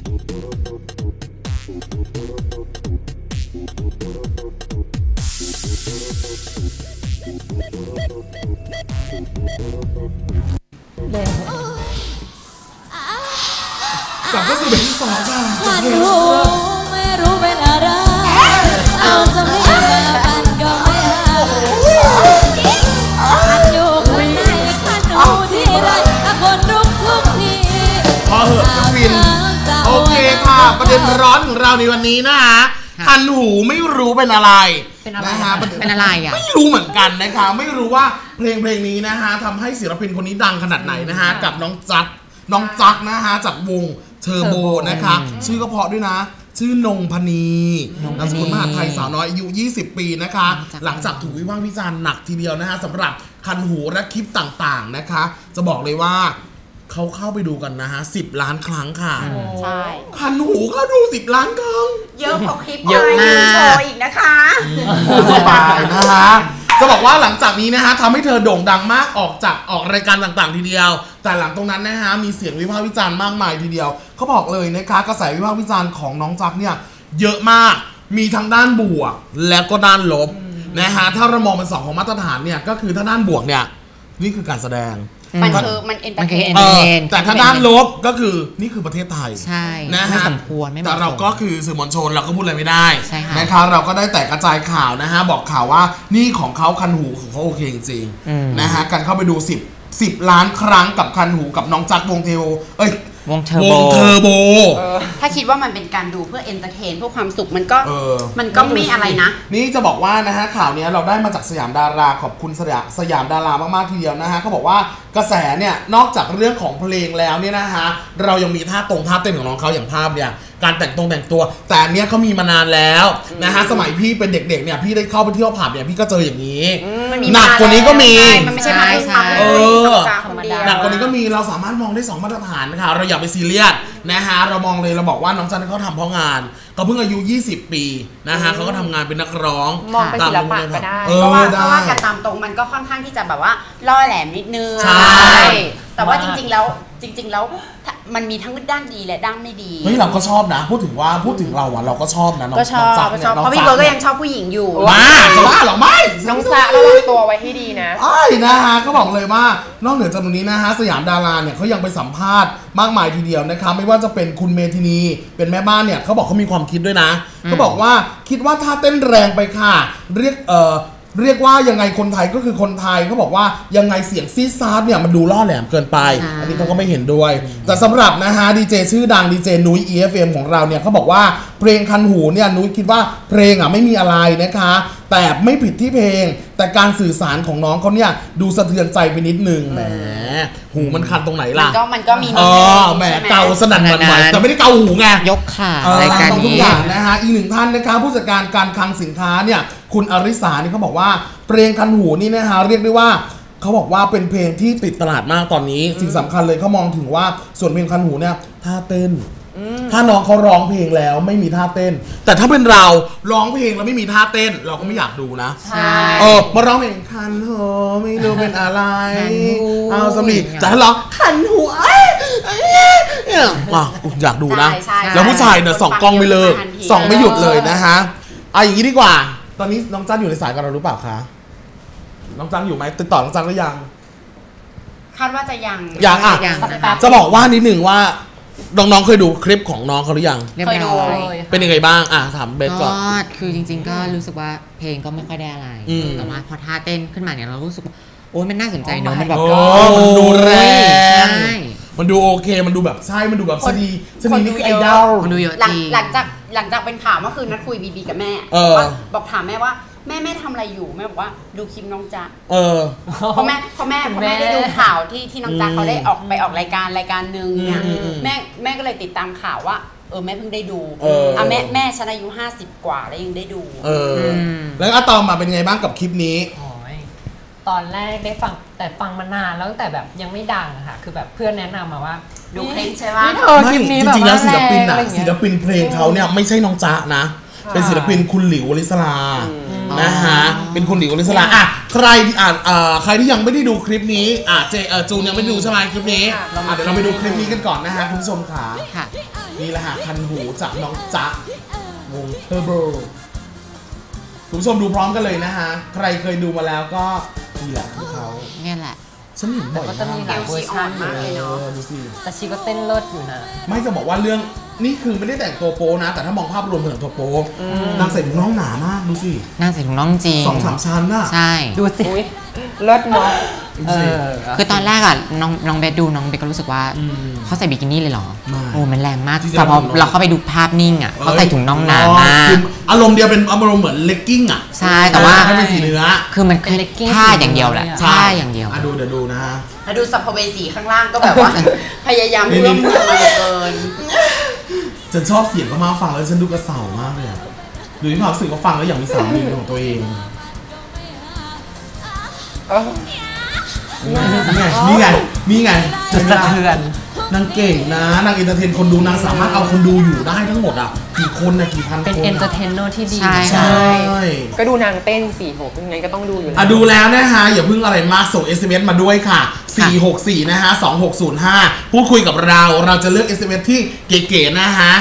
กลับก็สู่เบรกที่2ค่ะไม่รู้เป็นอะไรเอาจะไม่มาปันก็ไม่หาขันอยู่ข้างในขันหูที่ไรคนรุกทุกทีพอเหอะน้องวินโอเคค่ะประเด็นร้อนของเราในวันนี้นะคะคันหูไม่รู้เป็นอะไรนะคะเป็นอะไรอ่ะไม่รู้เหมือนกันนะคะไม่รู้ว่าเพลงนี้นะคะทำให้ศิลปินคนนี้ดังขนาดไหนนะคะกับน้องจักนะคะจากวงเทอร์โบนะคะชื่อก็เพราะด้วยนะชื่อนงพนีนามสกุลมหาไทยสาวน้อยอายุ20 ปีนะคะหลังจากถูกวิพากษ์วิจารณ์หนักทีเดียวนะคะสำหรับคันหูและคลิปต่างๆนะคะจะบอกเลยว่าเขาเข้าไปดูกันนะฮะ10 ล้านครั้งค่ะใช่คันหูเขาดู10 ล้านครั้งเยอะกว่าคลิปเยอะมากโชว์อีกนะคะสบายนะคะจะบอกว่าหลังจากนี้นะฮะทำให้เธอโด่งดังมากออกรายการต่างๆทีเดียวแต่หลังตรงนั้นนะฮะมีเสียงวิพากษ์วิจารณ์มากมายทีเดียวเขาบอกเลยนะคะกระแสวิพากษ์วิจารณ์ของน้องจักเนี่ยเยอะมากมีทั้งด้านบวกและก็ด้านลบนะฮะถ้าเรามองเป็น2ของมาตรฐานเนี่ยก็คือถ้าด้านบวกเนี่ยนี่คือการแสดงมันเอนเตอร์เทนแต่ถ้าด้านลบก็คือนี่คือประเทศไทยใช่นะฮะไม่สมควรไม่แต่เราก็คือสื่อมวลชนเราก็พูดอะไรไม่ได้ใช่ค่ะนะคะเราก็ได้แต่กระจายข่าวนะฮะบอกข่าวว่านี่ของเขาคันหูของเขาโอเคจริงๆนะฮะการเข้าไปดู10 ล้านครั้งกับคันหูกับน้องจักรวงเทโอวงเทอร์โบถ้าคิดว่ามันเป็นการดูเพื่อเอนเตอร์เทนเพื่อความสุขมันก็ไม่อะไรนะนี่จะบอกว่านะฮะข่าวนี้เราได้มาจากสยามดาราขอบคุณสยามดารามากๆทีเดียวนะฮะเขาบอกว่ากระแสเนี่ยนอกจากเรื่องของเพลงแล้วเนี่ยนะฮะเรายังมีท่าเต้นของน้องเขาอย่างภาพเนี่ยการแต่งตัวแต่อันเนี้ยเขามีมานานแล้วนะฮะสมัยพี่เป็นเด็กๆเนี่ยพี่ได้เข้าไปเที่ยวผับเนี่ยพี่ก็เจออย่างนี้หนักกว่านี้ก็มีมันไม่ใช่มาเป็นหนักกว่านี้ก็มีเราสามารถมองได้2 มาตรฐานนะคะเราอย่าไปซีเรียสนะฮะเรามองเลยเราบอกว่าน้องจันเขาทำเพราะงานเขาเพิ่งอายุ20 ปีนะฮะเขาก็ทำงานเป็นนักร้องมองเป็นศิลปะก็ได้เพราะว่าการตามตรงมันก็ค่อนข้างที่จะแบบว่าล่อแหลมนิดนึงใช่แต่ว่าจริงๆแล้วมันมีทั้งด้านดีและด้านไม่ดีเฮ้ยเราก็ชอบนะพูดถึงเราอะเราก็ชอบนะน้องจักเนี่ยเพราะพี่เบิร์ดก็ยังชอบผู้หญิงอยู่มาจะว่าหรอไม่น้องจ๊ะระวังตัวไว้ให้ดีนะนะฮะก็บอกเลยว่านอกเหนือจากตรงนี้นะฮะสยามดาราเนี่ยเขายังไปสัมภาษณ์มากมายทีเดียวนะคะไม่ว่าจะเป็นคุณเมธินีเป็นแม่บ้านเนี่ยเขาบอกเขามีความคิดด้วยนะเขาบอกว่าคิดว่าถ้าเต้นแรงไปค่ะเรียกว่ายังไงคนไทยก็คือคนไทยเขาบอกว่ายังไงเสียงซีซาร์เนี่ยมันดูล่อแหลมเกินไปอันนี้เขาก็ไม่เห็นด้วยแต่สำหรับนะฮะดีเจชื่อดังดีเจนุ้ย EFM ของเราเนี่ยเขาบอกว่าเพลงคันหูเนี่ยนุ้ยคิดว่าเพลงอ่ะไม่มีอะไรนะคะแต่ไม่ผิดที่เพลงแต่การสื่อสารของน้องเขาเนี่ยดูสะเทือนใจไปนิดนึงแหมหูมันคันตรงไหนล่ะมันก็มีแหมเกาสนั่นหวั่นไหวแต่ไม่ได้เกาหูไงยกขารายการทุกอย่างนะฮะอีกหนึ่งท่านนะคะผู้จัดการการคลังสินค้าเนี่ยคุณอริสานี่เขาบอกว่าเพลงคันหูนี่นะฮะเรียกได้ว่าเขาบอกว่าเป็นเพลงที่ติดตลาดมากตอนนี้สิ่งสำคัญเลยเขามองถึงว่าส่วนเพลงคันหูเนี่ยท่าเต้นถ้าน้องเขาร้องเพลงแล้วไม่มีท่าเต้นแต่ถ้าเป็นเราร้องเพลงแล้วไม่มีท่าเต้นเราก็ไม่อยากดูนะมาร้องเพลงคันหูไม่รู้เป็นอะไรเอาสำลีแต่ถ้าร้องคันหูอยากดูนะแล้วผู้ชายเนี่ยส่องกล้องไม่เลิกส่องไม่หยุดเลยนะฮะเอาอย่างนี้ดีกว่าตอนนี้น้องจันอยู่ในสายกับเราหรือเปล่าคะน้องจันอยู่ไหมติดต่อน้องจันหรือยังคาดว่าจะยังอ่ะจะบอกว่านิดหนึ่งว่าน้องๆเคยดูคลิปของน้องเขาหรือยังเคยดูเป็นยังไงบ้างถามเบสก่อนคือจริงๆก็รู้สึกว่าเพลงก็ไม่ค่อยได้อะไรแต่ว่าพอท่าเต้นขึ้นมาเนี่ยเรารู้สึกว่าโอ้ยมันน่าสนใจเนาะมันแบบมันดูแรงมันดูโอเคมันดูแบบใช่มันดูแบบสนีนี่คือไอดอลมันดูเยอะจริงหลังจากเป็นข่าวเมื่อคืนนัดคุยบีกับแม่บอกถามแม่ว่าแม่ทำอะไรอยู่แม่บอกว่าดูคลิปน้องจ๊ะเพราะแม่ได้ดูข่าวที่น้องจ๊ะเขาได้ออกไปออกรายการนึงเนี่ยแม่ก็เลยติดตามข่าวว่าแม่เพิ่งได้ดูแม่ฉันอายุ50กว่าแล้วยังได้ดูแล้วอะตอมมาเป็นไงบ้างกับคลิปนี้ตอนแรกได้ฟังแต่ฟังมานานแล้วแต่แบบยังไม่ดังค่ะคือแบบเพื่อนแนะนำมาว่าดูเพลงใช่ไหมไม่จริงๆแล้วศิลปินเพลงเขาเนี่ยไม่ใช่น้องจ๊ะนะเป็นศิลปินคุณหลิววลิศรานะฮะเป็นคุณหลิววลิศราอ่ะใครที่ยังไม่ได้ดูคลิปนี้จูนยังไม่ดูใช่ไหมคลิปนี้เดี๋ยวเราไปดูคลิปนี้กันก่อนนะฮะคุณผู้ชมค่ะนี่แหละฮะคันหูจากน้องจ๊ะวงเทอร์โบคุณผู้ชมดูพร้อมกันเลยนะฮะใครเคยดูมาแล้วก็นี่แหละคือเขาเนี่ยแหละฉันเห็นบ่อยมากก็จะมีหลายเวอร์ชันมากเลยเนาะดูสิแต่ชีก็เต้นเลิศอยู่นะไม่จะบอกว่าเรื่องนี่คือไม่ได้แต่งตัวโป๊นะแต่ถ้ามองภาพรวมเหมือนตัวโป๊นางใส่ถุงน่องหนามากดูสินางใส่ถุงน่องจริง 2-3 ชั้นน่ะใช่ดูสิเลิศเนาะคือตอนแรกอ่ะน้องเบสดูน้องเบสก็รู้สึกว่าเขาใส่บิกินี่เลยเหรอโอ้มันแรงมากแต่พอเราเข้าไปดูภาพนิ่งอ่ะเขาใส่ถุงน่องหนามากอารมณ์เดียวเป็นอารมณ์เหมือนเลกกิ้งอ่ะใช่แต่ว่าให้เป็นสีเนื้อคือมันผ้าอย่างเดียวแหละผ้าอย่างเดียวเดี๋ยวดูนะฮะดูสัพเพเวสีข้างล่างก็แบบว่าพยายามเอื้อมมือมาเกินฉันชอบเสียงก็มาฟังแล้วฉันดูกระเสามากเลยดูที่ความรู้สึกว่าฟังแล้วอย่างมีสามีของตัวเองนี่ไงจุดสะเทือนนางเก่งนะนางเอนเตอร์เทนคนดูนางสามารถเอาคนดูอยู่ได้ทั้งหมดอ่ะกี่คนนะกี่พันคนเป็นเอนเตอร์เทนเนอร์ที่ดีใช่ก็ดูนางเต้น4-6ยังไงก็ต้องดูอยู่แล้วดูแล้วนะฮะอย่าเพิ่งอะไรมากส่ง SMS มาด้วยค่ะ464นะฮะ2605พูดคุยกับเราจะเลือก SMS ที่เก๋ๆนะฮะ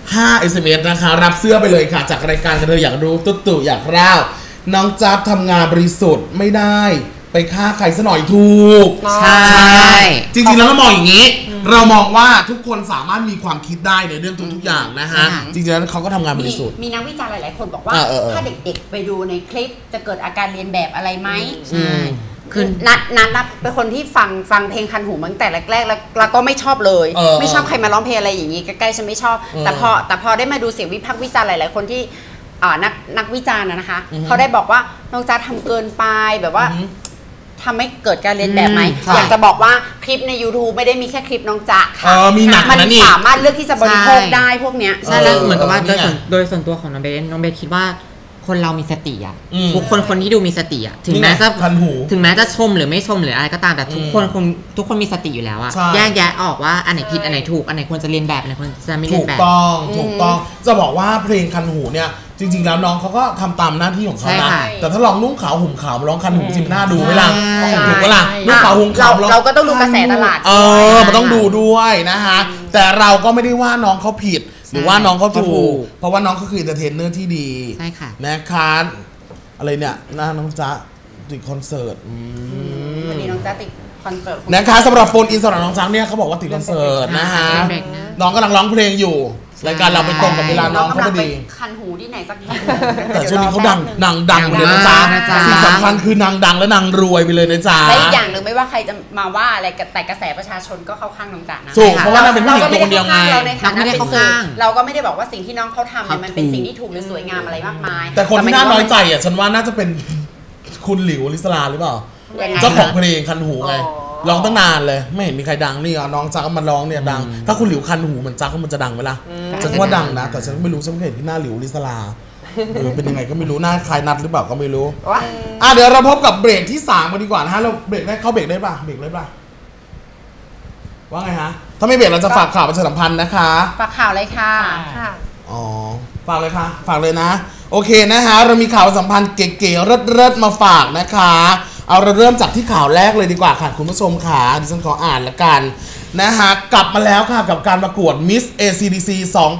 5 SMS นะคะรับเสื้อไปเลยค่ะจากรายการกันเลยอยากรู้ตุ๊อยากเล่าน้องจ๊บทำงานบริสุทธิ์ไม่ได้ไปฆ่าใครซะหน่อยถูกใช่จริงๆแล้วเรามองอย่างนี้เรามองว่าทุกคนสามารถมีความคิดได้ในเรื่องทุกอย่างนะฮะจริงๆแล้วเขาก็ทำงานบริสุทธิ์มีนักวิจารณ์หลายๆคนบอกว่าถ้าเด็กๆไปดูในคลิปจะเกิดอาการเรียนแบบอะไรไหมคือนัดเป็นคนที่ฟังเพลงคันหูตั้งแต่แรกๆแล้วก็ไม่ชอบเลยไม่ชอบใครมาร้องเพลงอะไรอย่างนี้ใกล้ๆฉันไม่ชอบแต่พอได้มาดูเสียงวิพากษ์วิจารณ์หลายๆคนที่นักวิจารณ์นะคะเขาได้บอกว่าน้องจ๊ะทำเกินไปแบบว่าทำให้เกิดการเรียนแบบไหมอยากจะบอกว่าคลิปใน YouTube ไม่ได้มีแค่คลิปน้องจ๊ะค่ะมันสามารถเลือกที่จะบริโภคได้พวกเนี้ยใช่แล้วเหมือนกับว่าโดยส่วนตัวของน้องเบสคิดว่าคนเรามีสติอ่ะทุกคนที่ดูมีสติอ่ะถึงแม้จะชมหรือไม่ชมหรืออะไรก็ตามแต่ทุกคนมีสติอยู่แล้วอ่ะแยกแยะออกว่าอันไหนผิดอันไหนถูกอันไหนควรจะเรียนแบบอันไหนควรจะไม่เรียนแบบถูกต้องจะบอกว่าเพลงคันหูเนี่ยจริงๆแล้วน้องเขาก็ทำตามหน้าที่ของเขานะแต่ถ้าลองนุ่งขาวห่มขาวร้องคันหูจริงๆน่าดูไหมล่ะถูกไหมล่ะนุ่งขาวห่มขาวเราก็ต้องดูกระแสตลาดมันต้องดูด้วยนะฮะแต่เราก็ไม่ได้ว่าน้องเขาผิดหรือว่าน้องเขาถูกเพราะว่าน้องเขาคือเอนเตอร์เทนเนอร์ที่ดีใช่ค่ะนะคะอะไรเนี่ยน้องจ๊ะติดคอนเสิร์ตวันนี้น้องจ๊ะติดคอนเสิร์ตนะคะสำหรับโฟนอินสำหรับน้องจ๊ะเนี่ยเขาบอกว่าติดคอนเสิร์ตนะฮะน้องกำลังร้องเพลงอยู่รายการเราไปตรงกับเวลาน้องเขาพอดีคันหูที่ไหนสักทีแต่ช่วงนี้เขาดังเลยนะจ๊ะสิ่งสำคัญคือนางดังและนางรวยไปเลยนะจ๊ะและอีกอย่างหนึ่งไม่ว่าใครจะมาว่าอะไรแต่กระแสประชาชนก็เข้าข้างน้องจ๊ะนะถูกเพราะว่านางเป็นผู้หญิงตัวคนเดียวไงเราไม่ได้เข้าข้างเราก็ไม่ได้บอกว่าสิ่งที่น้องเขาทำเนี่ยมันเป็นสิ่งที่ถูกหรือสวยงามอะไรมากมายแต่คนที่น่าน้อยใจอ่ะฉันว่าน่าจะเป็นคุณหลิววลิศราหรือเปล่าเจ้าของเพลงคันหูไงร้องตั้งนานเลยไม่เห็นมีใครดังนี่น้องจ๊ะก็มาร้องเนี่ยดังถ้าคุณหลิวคันหูเหมือนจ๊ะก็มันจะดังไหมล่ะฉันว่าดังนะแต่ฉันไม่รู้ฉันไม่เห็นที่หน้าหลิววลิศราเป็นยังไงก็ไม่รู้หน้าคล้ายนัดหรือเปล่าก็ไม่รู้เดี๋ยวเราพบกับเบรกที่3กันดีกว่านะฮะเราเบรกได้เข้าเบรกได้ป่ะเบรกได้ป่ะว่าไงฮะถ้าไม่เบรกเราจะฝากข่าวประชาสัมพันธ์นะคะฝากข่าวเลยค่ะฝากเลยค่ะฝากเลยนะโอเคนะฮะเรามีข่าวสัมพันธ์เก๋ๆเลิศๆมาฝากนะคะเอาเราเริ่มจากที่ข่าวแรกเลยดีกว่าค่ะคุณผู้ชมค่ะดิฉันขออ่านละกันนะฮะกลับมาแล้วค่ะกับการประกวด Miss ACDC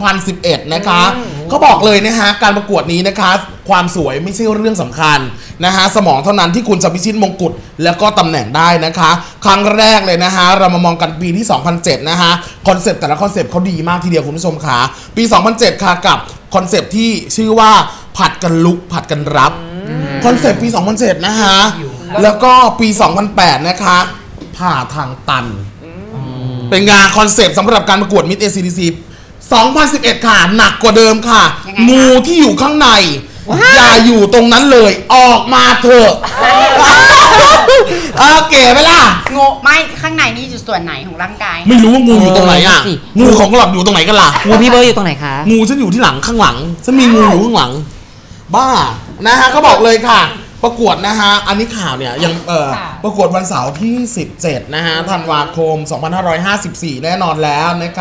2011นะคะเขาบอกเลยนะฮะการประกวดนี้นะคะความสวยไม่ใช่เรื่องสำคัญนะฮะสมองเท่านั้นที่คุณจะพิชิตมงกุฎแล้วก็ตำแหน่งได้นะคะครั้งแรกเลยนะฮะเรามามองกันปีที่2007นะฮะคอนเซปต์แต่ละคอนเซปต์เขาดีมากทีเดียวคุณผู้ชมค่ะปี2007ค่ะกับคอนเซปต์ที่ชื่อว่าผัดกันลุกผัดกันรับคอนเซปต์ปี2007นะฮะแล้วก็ปี 2008 นะคะผ่าทางตันเป็นงานคอนเซปต์สำหรับการประกวด Miss ACDC 2011 ค่ะหนักกว่าเดิมค่ะงูที่อยู่ข้างในอย่าอยู่ตรงนั้นเลยออกมาเถอะเก๋ไหมล่ะงูไม่ข้างในนี่อยู่ส่วนไหนของร่างกายไม่รู้ว่างูอยู่ตรงไหนอ่ะงูของหลับอยู่ตรงไหนกันล่ะงูพี่เบิร์ดอยู่ตรงไหนคะงูฉันอยู่ที่หลังข้างหลังฉันมีงูอยู่ข้างหลังบ้านะฮะเขาบอกเลยค่ะประกวดนะฮะอันนี้ข่าวเนี่ยยังประกวดวันเสาร์ที่17นะฮะธันวาคม2554แน่นอนแล้วนะคะ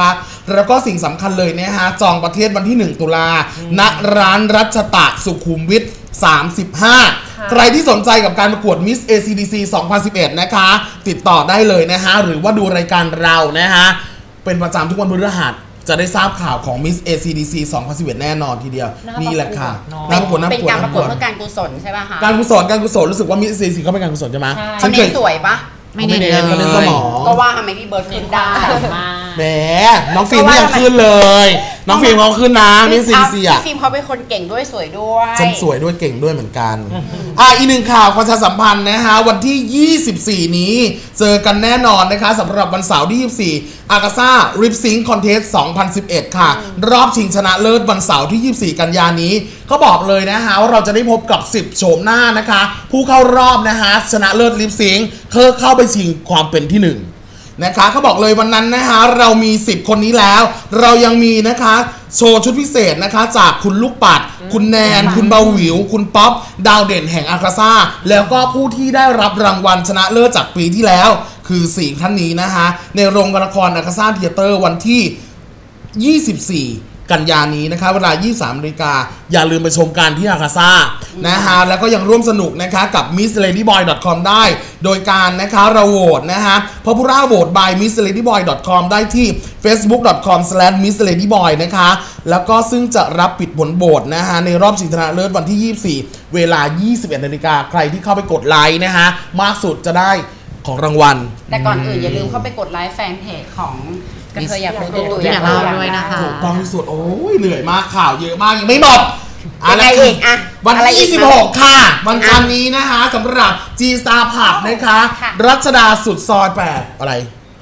แล้วก็สิ่งสำคัญเลยนะฮะจองประเทศวันที่1 ตุลาณร้านรัชตะสุขุมวิท35ใครที่สนใจกับการประกวด Miss ACDC 2011นะคะติดต่อได้เลยนะฮะหรือว่าดูรายการเรานะฮะเป็นประจำทุกวันพฤหัสจะได้ทราบข่าวของ Miss ACDC 2011แน่นอนทีเดียวนี่แหละค่ะเป็นการประกวดเพื่อการกุศลใช่ป่ะคะการกุศลรู้สึกว่า Miss ACDC เขาเป็นการกุศลใช่ไหมฉันเคยสวยปะไม่เน้นเลยสมองก็ว่าทำไมพี่เบิร์ดขึ้นได้แหมน้องฟิล์มยังขึ้นเลยน้องฟิล์มเขาขึ้นนะนี่ซีซีอ่ะฟิล์มเขาเป็นคนเก่งด้วยสวยด้วยฉันสวยด้วยเก่งด้วยเหมือนกันอีกหนึ่งข่าวประชาสัมพันธ์นะฮะวันที่24นี้เจอกันแน่นอนนะคะสำหรับวันเสาร์ที่24อากาซ่าริปซิงค์คอนเทสต์2011ค่ะรอบชิงชนะเลิศวันเสาร์ที่24กันยายนนี้เขาบอกเลยนะฮะว่าเราจะได้พบกับ10โฉมหน้านะคะผู้เข้ารอบนะฮะชนะเลิศริปซิงค์เข้าไปชิงความเป็นที่1นะคะเขาบอกเลยวันนั้นนะคะเรามี10คนนี้แล้วเรายังมีนะคะโชว์ชุดพิเศษนะคะจากคุณลูกปัดคุณแนนคุณเบาหวิวคุณป๊อปดาวเด่นแห่งอากาซ่าแล้วก็ผู้ที่ได้รับรางวัลชนะเลิศจากปีที่แล้วคือ4ท่านนี้นะคะในโรงละครอากาซ่าเธียเตอร์วันที่24กันยานี้นะคะเวลา 23:00 น.อย่าลืมไปชมกันที่อากาซ่านะฮะแล้วก็ยังร่วมสนุกนะคะกับ missladyboy.com ได้โดยการนะคะเราโหวตนะฮะ popular vote by missladyboy.com ได้ที่ facebook.com/missladyboy นะคะแล้วก็ซึ่งจะรับปิดผลโหวตนะฮะในรอบชิงชนะเลิศวันที่24เวลา 21:00 น.ใครที่เข้าไปกดไลค์นะฮะมากสุดจะได้ของรางวัลแต่ก่อนอื่นอย่าลืมเข้าไปกดไลค์แฟนเพจของกระเทยอยากรู้ตัวอยากเล่าด้วยนะคะถูกต้องที่สุดโอ้ยเหนื่อยมากข่าวเยอะมากยังไม่หมดอะไรอีกอ่ะวันที่26ค่ะวันจันทร์นี้นะคะสำหรับ G Star Pub นะคะรัชดาสุดซอย8อะไร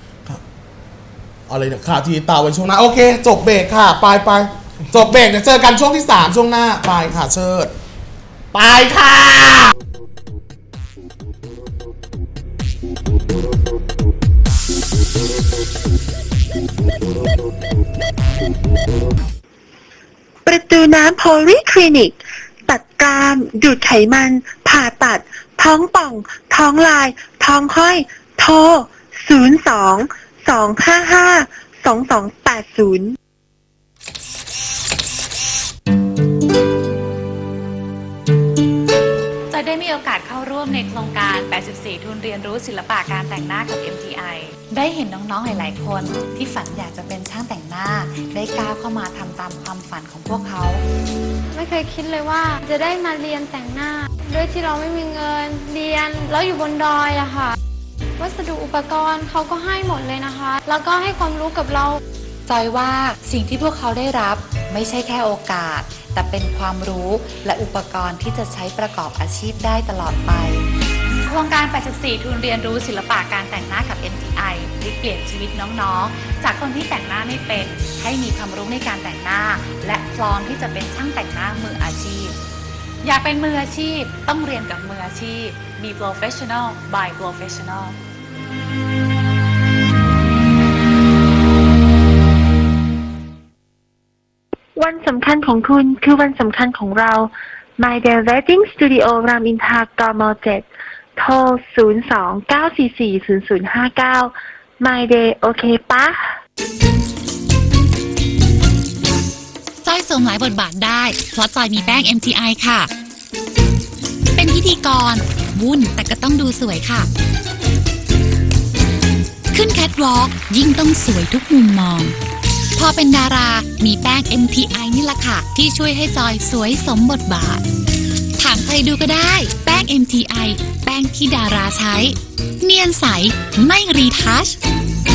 เนี่ยข่าวทีต่อไว้ช่วงหน้าโอเคจบเบรกค่ะไปจบเบรกเดี๋ยวเจอกันช่วงที่3ช่วงหน้าไปค่ะเชิดไปค่ะประตูน้ำโพลีคลินิกตัดกรามดูดไขมันผ่าตัดท้องป่องท้องลายท้องห้อยโทร02-255-2280 จะได้มีโอกาสเข้าร่วมในโครงการ84ทุนเรียนรู้ศิลปะการแต่งหน้ากับ MTI ได้เห็นน้องๆหลายๆคนที่ฝันอยากจะเป็นช่างแต่งหน้าได้ก้าวเข้ามาทำตามความฝันของพวกเขาไม่เคยคิดเลยว่าจะได้มาเรียนแต่งหน้าด้วยที่เราไม่มีเงินเรียนแล้วอยู่บนดอยอะค่ะวัสดุอุปกรณ์เขาก็ให้หมดเลยนะคะแล้วก็ให้ความรู้กับเราจอยว่าสิ่งที่พวกเขาได้รับไม่ใช่แค่โอกาสแต่เป็นความรู้และอุปกรณ์ที่จะใช้ประกอบอาชีพได้ตลอดไปโครงการ84ทุนเรียนรู้ศิลปะการแต่งหน้ากับ MTI ได้เปลี่ยนชีวิตน้องๆจากคนที่แต่งหน้าไม่เป็นให้มีความรู้ในการแต่งหน้าและพร้อมที่จะเป็นช่างแต่งหน้ามืออาชีพอยากเป็นมืออาชีพต้องเรียนกับมืออาชีพ Be Professional by Professional วันสำคัญของคุณคือวันสำคัญของเรา My Day Wedding Studio รามอินทรากม7โทร02-944-0059 My Day โอเคปะจอยสวมหลายบทบาทได้เพราะจอยมีแป้ง MTI ค่ะเป็นพิธีกรวุ่นแต่ก็ต้องดูสวยค่ะขึ้นแคทวอล์กยิ่งต้องสวยทุกมุมมองพอเป็นดารามีแป้ง MTI นี่แหละค่ะที่ช่วยให้จอยสวยสมบทบาทถามใครดูก็ได้แป้ง MTI แป้งที่ดาราใช้เนียนใสไม่รีทัช